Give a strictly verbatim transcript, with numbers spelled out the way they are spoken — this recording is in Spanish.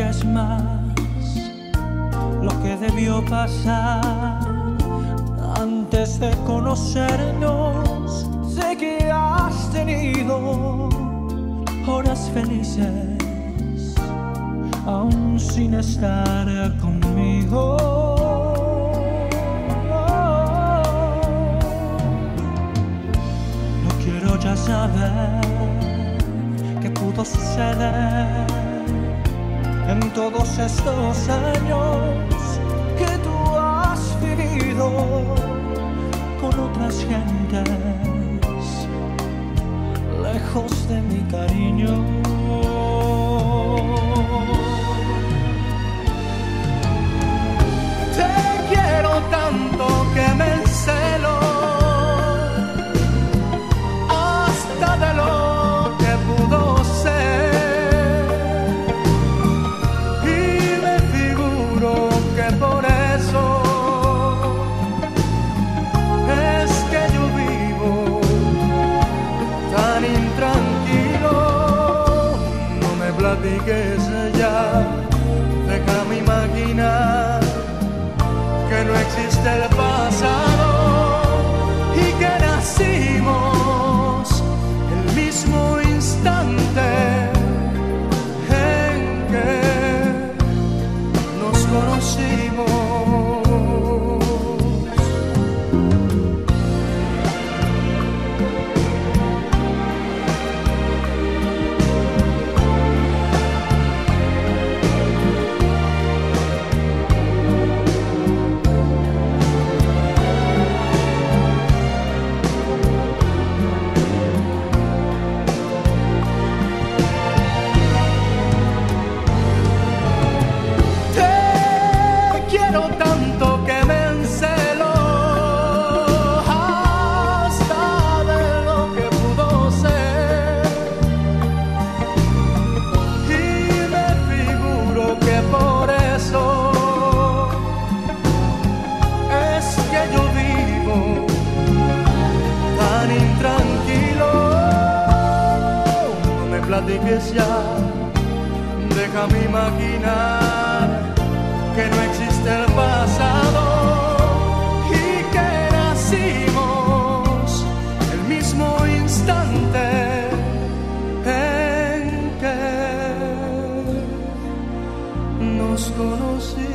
es más lo que debió pasar antes de conocernos. Sé que has tenido horas felices aún sin estar conmigo. No quiero ya saber qué pudo suceder en todos estos años que tú has vivido con otras gentes, lejos de mi cariño. Te quiero tanto que me encelo hasta de lo que pudo ser, y me figuro que por eso es que yo vivo tan intranquilo. No me platiques ya, déjame imaginar que no existe el pasado y que nacimos el mismo instante en que nos conocimos. Platiques ya, déjame imaginar que no existe el pasado y que nacimos el mismo instante en que nos conocimos.